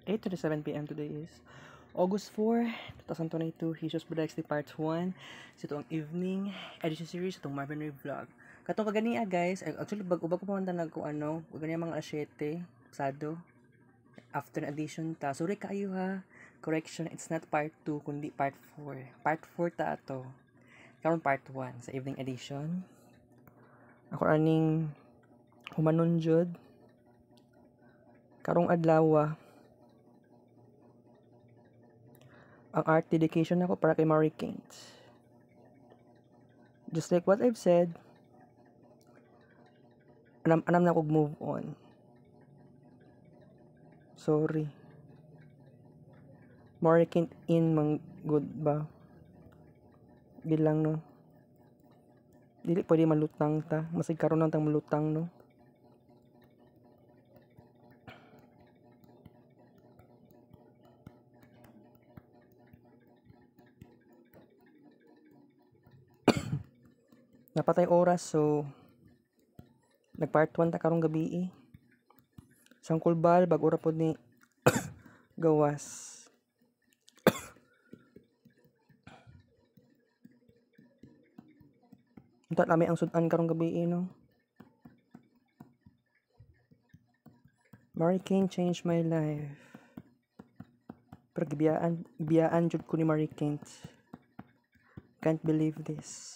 8:27 p.m. Today is August 4, 2022. Jesus Budax di Part 1. Sa itong evening edition series itong Marvin Ray Vlog. Katong kagania guys, actually ubag ko pamunta nag kung ano, kagania mga alas 7, Sado. After edition ta. Sorry kayo ha. Correction, it's not part 2 kundi part 4. Part 4 ta ato. Karon part 1 sa evening edition. Ako aning humanon jud karong adlaw ang art dedication ako para kay Marie Keynes. Just like what I've said, anam na kog move on. Sorry. Marie Keynes in mang good ba? Bilang no. Dili pwede malutang ta. Masig karon lang tang malutang no. Napatay oras so nag-part 1 ta karong gabi Sangkul bal bag ora pod ni gawas. Unta lami ang sudan karong gabi no. Marie Keynes changed my life. Pero gibiyaan jud ko ni Marie Keynes. Can't believe this.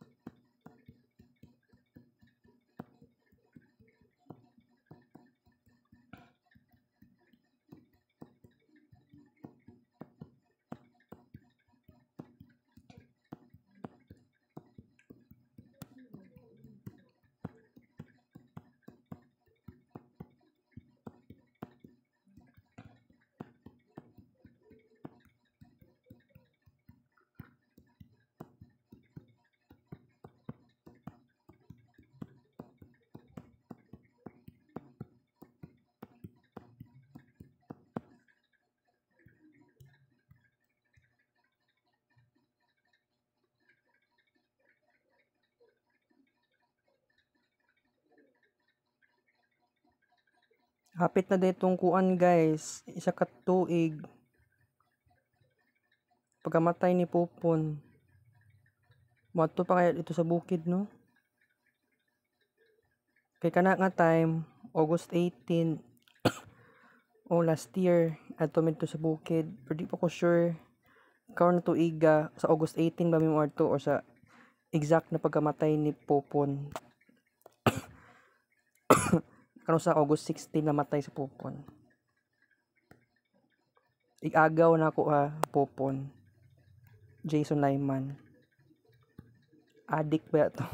Hapit na ditong kuan guys, isa ka tuig. Pagkamatay ni Popon. Moadto pa kaya dito sa bukid no. Kay kana nga time, August 18 o last year adto midto sa bukid. Pero di pa ko sure karon na tuiga sa August 18 ba mi moadto or sa exact na pagkamatay ni Popon. Karon sa August 16 namatay si Popon. Igagaw na ako ha, Popon. Jason Lyman. Adik ba ito?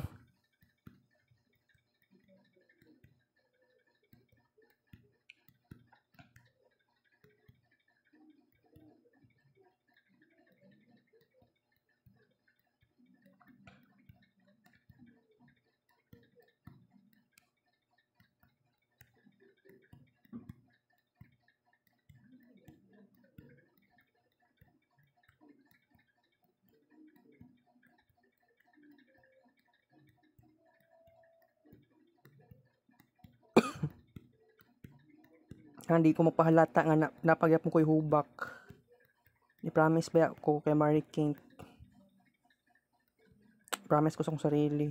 Hindi ko mapahalata nga napagyap mo ko'y hubak. I-promise ba ako kay Marie Keynes? Promise ko sa akong sarili.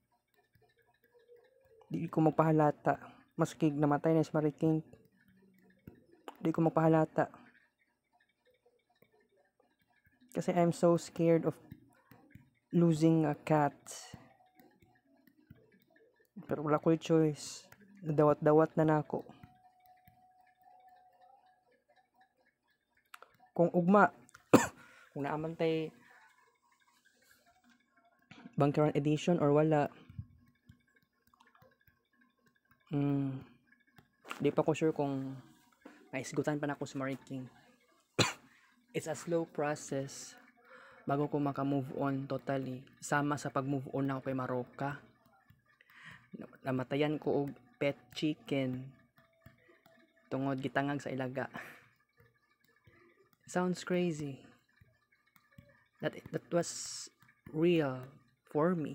Di ko magpahalata. Maski namatay na si Marie Keynes. Di ko magpahalata. Kasi I'm so scared of losing a cat. Pero wala ko'y choice. Nadawat-dawat na nako. Kung ugma, kung naaman tay Bangkaran edition or wala, di pa ko sure kung maisgutan pa na ako sa Marie Keynes. It's a slow process bago ko maka-move on totally. Sama sa pag-move on ako kay Maroka. Namatayan ko og pet chicken tungod gitangag sa ilaga. Sounds crazy. That was real for me.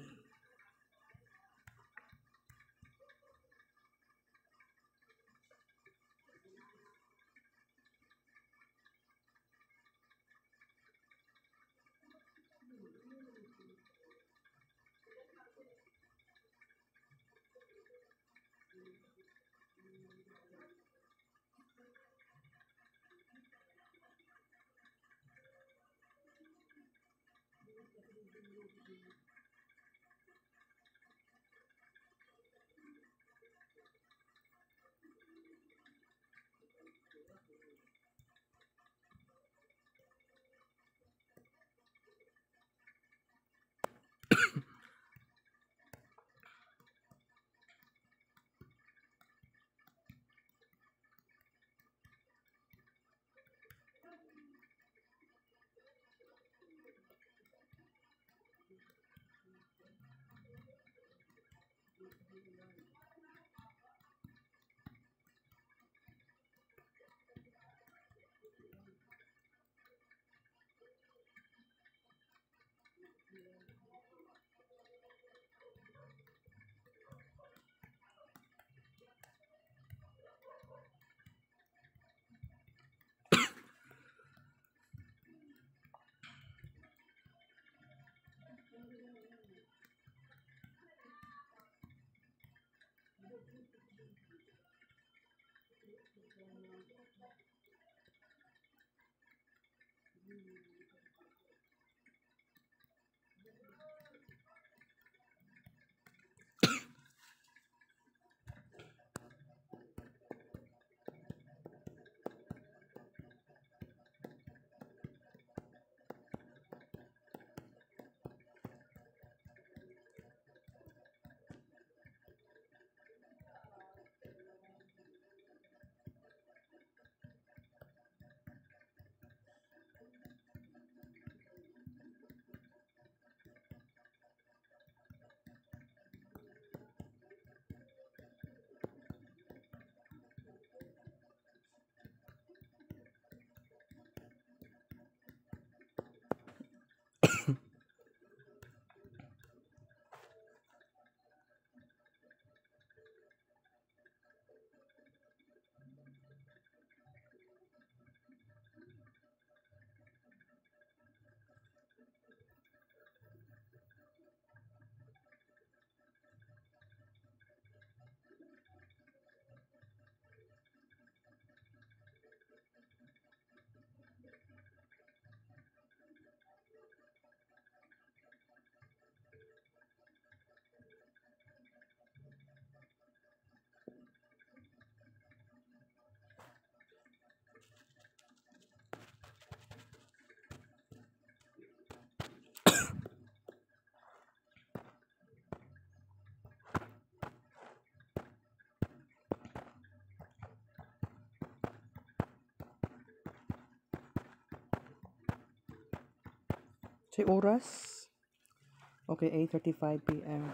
Say oras. Okay, 8:35 p.m.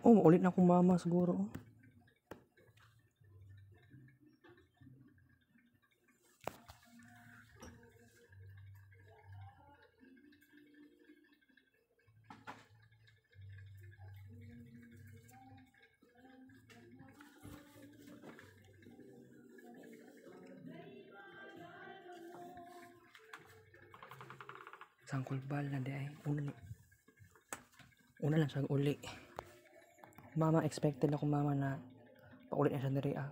Oh, ulit na akong mama siguro. Sangkol bal na di ay. Una lang siya uli. Mama, expected ako mama na paulit na siya diri ah.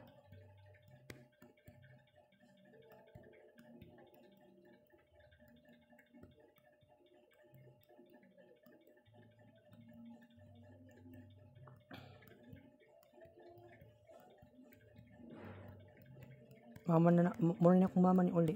Mama na muna na akong mama ni uli.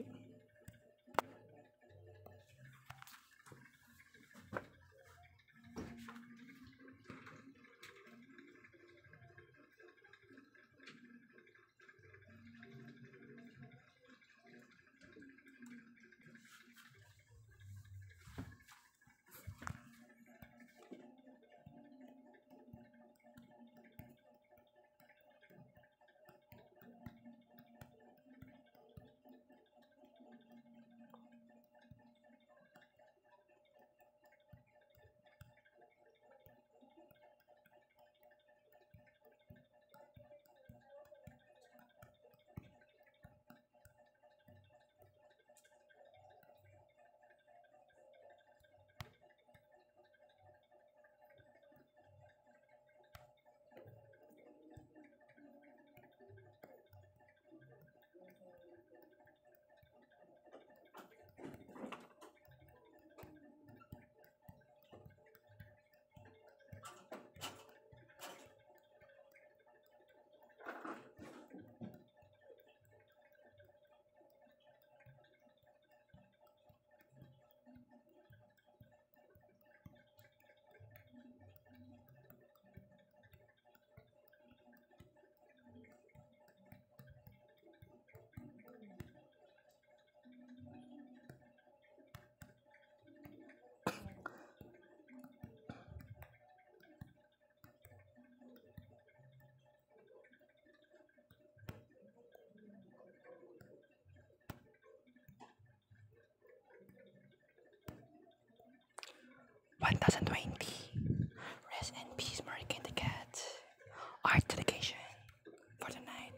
Rest in peace, Marika the cat. Art dedication for the night.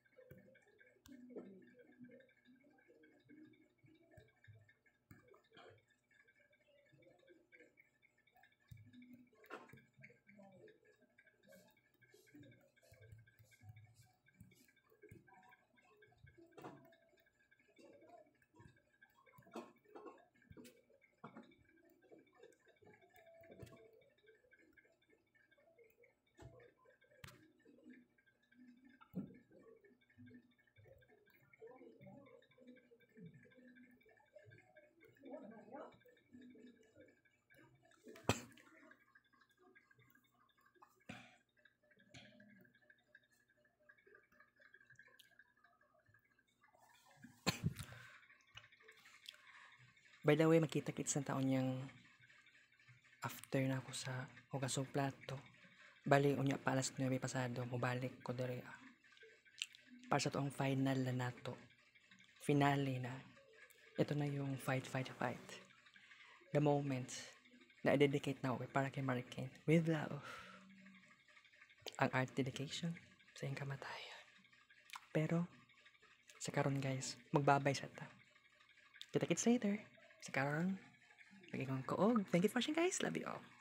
By the way, makita-kits na taon niyang after na ako sa hugasong plato. Bali, unya pa alas 9 pasado, mubalik ko diri para sa toong final na nato. Finale na. Ito na yung fight. The moment na i-dedicate na ako para kay Marikin with love. Ang art dedication sa iyong kamatayan. Pero, sa karon guys, magbabay sa ta. Kita-kits later. Sa karon, lagi kong koog. Thank you for watching guys. Love you all.